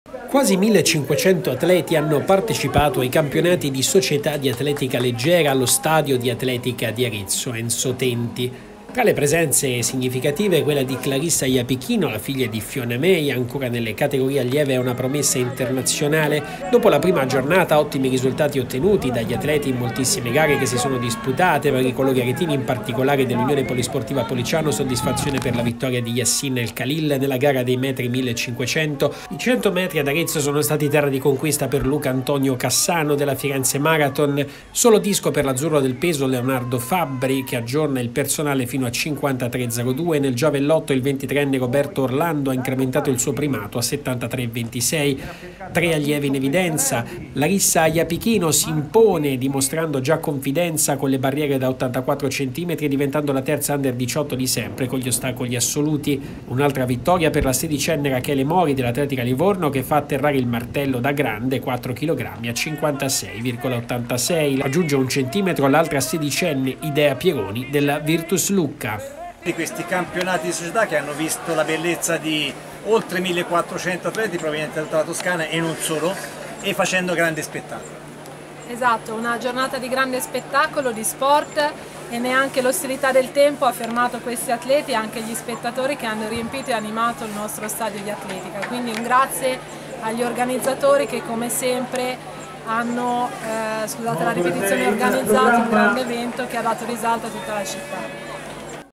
Quasi 1500 atleti hanno partecipato ai campionati di società di atletica leggera allo stadio di atletica di Arezzo Enzo Tenti. Tra le presenze significative quella di Clarissa Iapichino, la figlia di Fiona May, ancora nelle categorie allieve è una promessa internazionale. Dopo la prima giornata ottimi risultati ottenuti dagli atleti in moltissime gare che si sono disputate, per i colori aretini in particolare dell'Unione Polisportiva Policiano, soddisfazione per la vittoria di Yassin El Khalil nella gara dei metri 1500. I 100 metri ad Arezzo sono stati terra di conquista per Luca Antonio Cassano della Firenze Marathon, solo disco per l'azzurro del peso Leonardo Fabbri che aggiorna il personale fino a 53,02. Nel giavellotto il 23enne Roberto Orlando ha incrementato il suo primato a 73,26. Tre allievi in evidenza. Larissa Iapichino si impone dimostrando già confidenza con le barriere da 84 cm e diventando la terza under 18 di sempre con gli ostacoli assoluti. Un'altra vittoria per la sedicenne Rachele Mori dell'Atletica Livorno che fa atterrare il martello da grande 4 kg a 56,86. Aggiunge un centimetro l'altra sedicenne Idea Pieroni della Virtus Lucca. Di questi campionati di società che hanno visto la bellezza di oltre 1400 atleti provenienti dalla Toscana e non solo, e facendo grande spettacolo. Esatto, una giornata di grande spettacolo, di sport, e neanche l'ostilità del tempo ha fermato questi atleti e anche gli spettatori che hanno riempito e animato il nostro stadio di atletica. Quindi un grazie agli organizzatori che come sempre hanno, scusate la ripetizione, organizzato un grande evento che ha dato risalto a tutta la città.